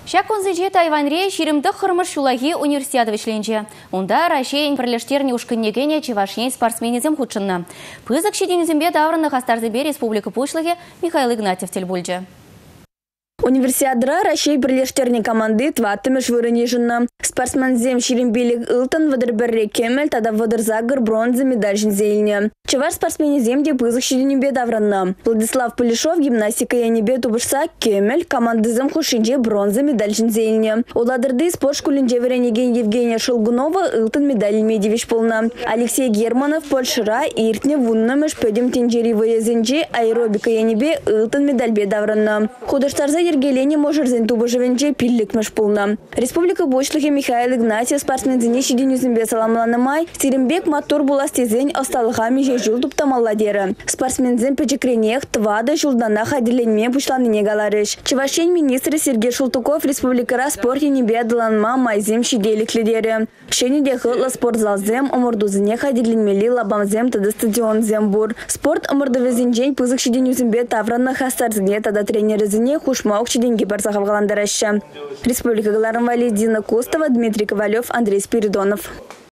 Шаконзеже Тайваньре ширимді қырмыш шулахи универсиады вишленже. Онда Рашейн бірлештеріне ушкыннегене чевашен спортсменізем худшынна. Пызық шеденізімбе даврынны хастарзыбе республика пушлығы Михаил Игнатьев телбульджі. Универсиадра Рашей бірлештеріне команды тваттымыш вырынежынна. Спортсмензем ширимбелік ылтын вадырберре кемел, тада вадырзагыр бронза медаль жінзейіне. Чеваш спортсменезем де пызық шеденізімбе даврынна. Владислав Полишов гимнастика янебе тубышса кемел, командызым хушинже бронза медаль жінзейіне. Оладырды спорт шкулінже веренеген Евгения Шелгунова ылтын медаль медевиш полна. Алексей Германов Польшыра иртне вуннамыш пөдем тенджери выезенже аэробика янебе ылтын медаль бе даврынна. Худыштарза ергелени можырзен тубышывенже пилликмыш полна. Республика Бочлыхе Михаил Игнатьев спортсмензене шеденізімбе саламланымай, Сиримбек матур буластезен осталыхами же жыл туптамалладері. Спортсмензен пөчекренех твады жылдана хадиленме пушланыне галарыш. Чевашен министрі Сергей Шултуков республикара спорт енебе адыланма майзем шиделікледері. Шенеде хылла спортзалзем омырдузыне хадиленмели лабамзем тады стадионзем бур. Спорт омырдывезенжен пызық шеденізімбе тавранна хастарзыне тада тренерізіне хушмаук шеденге барсахав галандарышы. Республика Галарым Валидина Костова, Дмитрий Ковалев, Андрей Спиридонов.